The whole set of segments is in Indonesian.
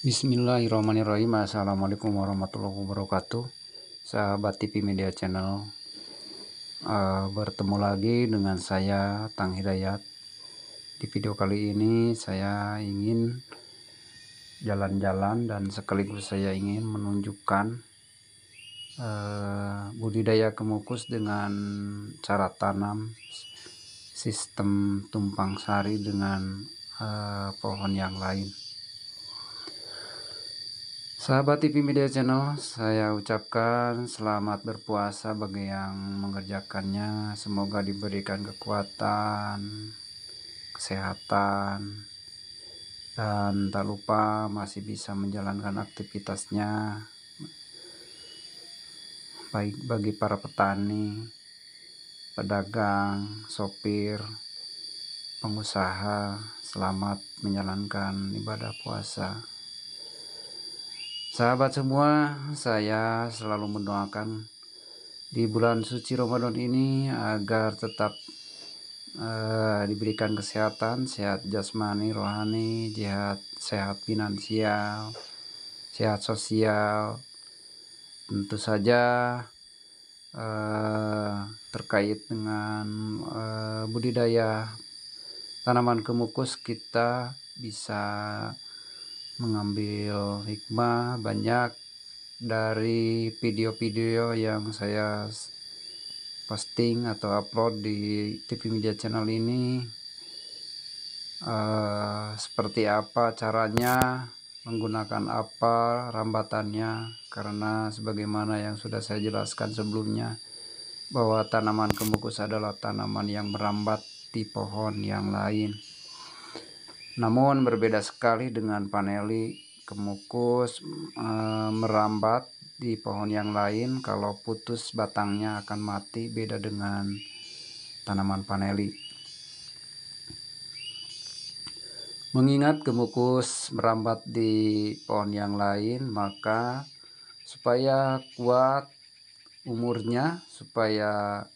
Bismillahirrahmanirrahim. Assalamualaikum warahmatullahi wabarakatuh. Sahabat TV Media Channel, bertemu lagi dengan saya Tang Hidayat. Di video kali ini saya ingin jalan-jalan dan sekaligus saya ingin menunjukkan budidaya kemukus dengan cara tanam sistem tumpang sari dengan pohon yang lain. Sahabat TV Media Channel, saya ucapkan selamat berpuasa bagi yang mengerjakannya. Semoga diberikan kekuatan, kesehatan, dan tak lupa masih bisa menjalankan aktivitasnya. Baik bagi para petani, pedagang, sopir, pengusaha, selamat menjalankan ibadah puasa. Sahabat semua, saya selalu mendoakan di bulan suci Ramadan ini agar tetap diberikan kesehatan, sehat jasmani, rohani, sehat finansial, sehat sosial. Tentu saja terkait dengan budidaya tanaman kemukus, kita bisa mengambil hikmah banyak dari video-video yang saya posting atau upload di TV Media Channel ini. Seperti apa caranya, menggunakan apa rambatannya, karena sebagaimana yang sudah saya jelaskan sebelumnya bahwa tanaman kemukus adalah tanaman yang merambat di pohon yang lain. Namun berbeda sekali dengan paneli, kemukus merambat di pohon yang lain, kalau putus batangnya akan mati, beda dengan tanaman paneli. Mengingat kemukus merambat di pohon yang lain, maka supaya kuat umurnya, supaya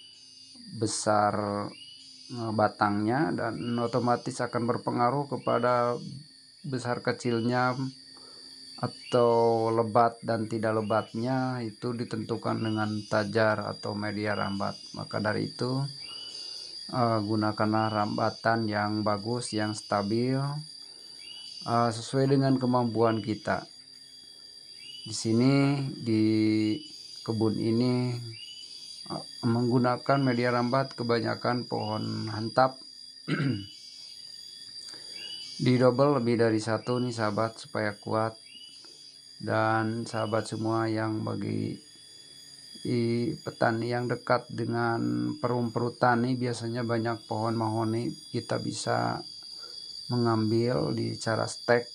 besar batangnya, dan otomatis akan berpengaruh kepada besar kecilnya atau lebat dan tidak lebatnya, itu ditentukan dengan tajar atau media rambat. Maka dari itu gunakanlah rambatan yang bagus, yang stabil, sesuai dengan kemampuan kita. Di sini di kebun ini menggunakan media rambat kebanyakan pohon hantap. Di double lebih dari satu nih sahabat, supaya kuat. Dan sahabat semua yang bagi petani yang dekat dengan perum-perum tani, biasanya banyak pohon mahoni, kita bisa mengambil di cara stek,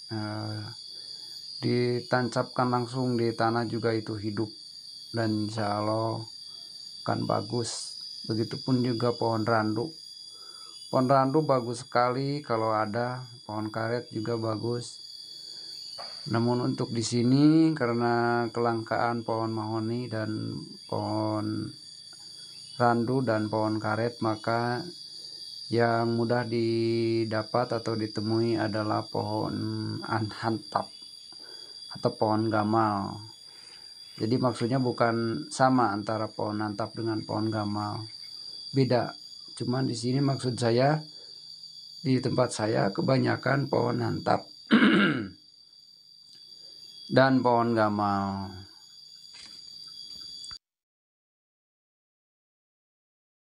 ditancapkan langsung di tanah juga itu hidup, dan insya Allah akan bagus. Begitupun juga pohon randu. Pohon randu bagus sekali kalau ada, pohon karet juga bagus. Namun untuk di sini karena kelangkaan pohon mahoni dan pohon randu dan pohon karet, maka yang mudah didapat atau ditemui adalah pohon hantap atau pohon gamal. Jadi maksudnya bukan sama antara pohon hantap dengan pohon gamal, beda. Cuman di sini maksud saya, di tempat saya kebanyakan pohon hantap dan pohon gamal.